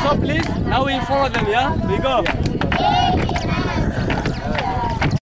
Stop, please. Now we follow them, yeah? We go.